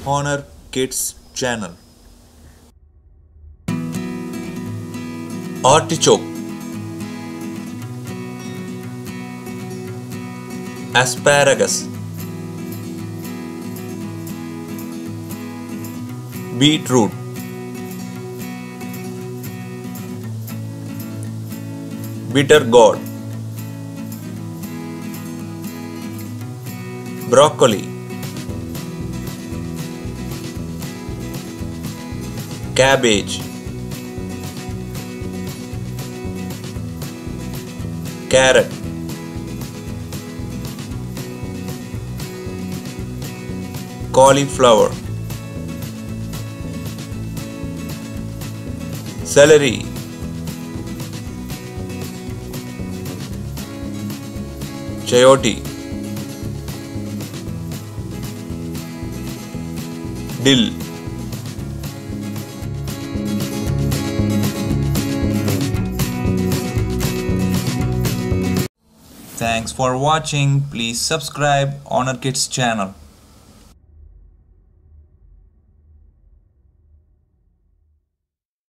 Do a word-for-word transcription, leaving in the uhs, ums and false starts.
Honor Kids channel. Artichoke, asparagus, beetroot, bitter gourd, broccoli, cabbage, carrot, cauliflower, celery, chayote, dill. Thanks for watching. Please subscribe Honor Kids channel.